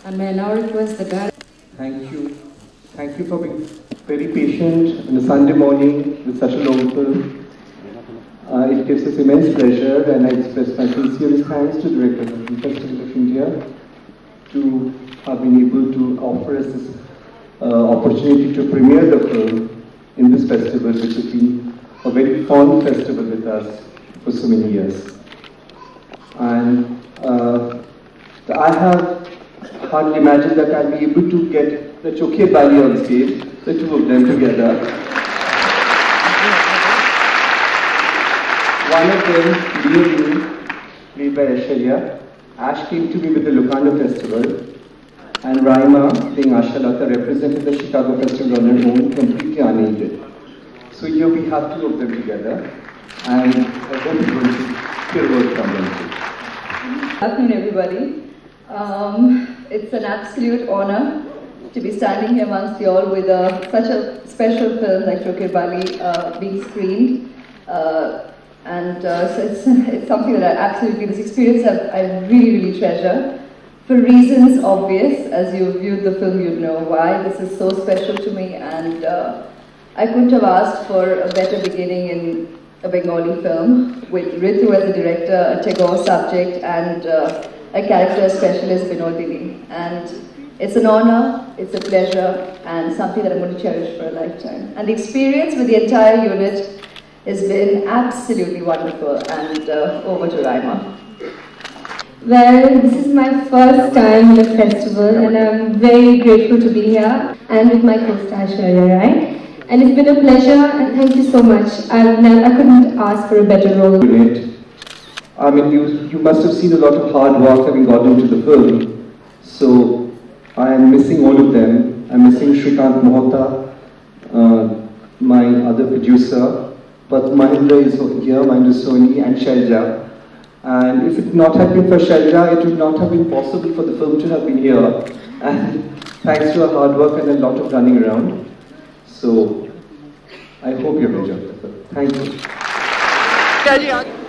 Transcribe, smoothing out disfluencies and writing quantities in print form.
And may I now request the guy. Thank you. Thank you for being very patient on a Sunday morning with such a long film. It gives us immense pleasure, and I express my sincerest thanks to the director of the Film Festival of India to have been able to offer us this opportunity to premiere the film in this festival, which has been a very fond festival with us for so many years. And I have hardly imagined that I'll be able to get the Chokher Bali on stage, the two of them together. One of them, being played by Aishwarya. Ash came to me with the Locarno Festival, and Raima, playing Ashalata, represented the Chicago Festival on her own, completely unaided. So here we have two of them together, and I hope you're going to hear word from them too. Good afternoon, everybody. It's an absolute honor to be standing here amongst you all with such a special film like Chokher Bali being screened. So it's something that this experience I really treasure. For reasons obvious, as you viewed the film, you'd know why this is so special to me, and I couldn't have asked for a better beginning in a Bengali film with Ritu as a director, a Tagore subject, and a character specialist, Vinodini. And it's an honor, it's a pleasure, and something that I'm going to cherish for a lifetime. And the experience with the entire unit has been absolutely wonderful, and over to Raima. Well, this is my first time in a festival, and I'm very grateful to be here and with my co-star Aishwarya, right? And it's been a pleasure, and thank you so much. I couldn't ask for a better role. I mean, you must have seen a lot of hard work having got into the film. So I am missing all of them. I'm missing Shrikant Mohta, my other producer. But Mahindra is here, Mahindra Soni, and Shailja. And if it not had been for Shailja, it would not have been possible for the film to have been here. And thanks to her hard work and a lot of running around. So I hope you've enjoyed the film. Thank you.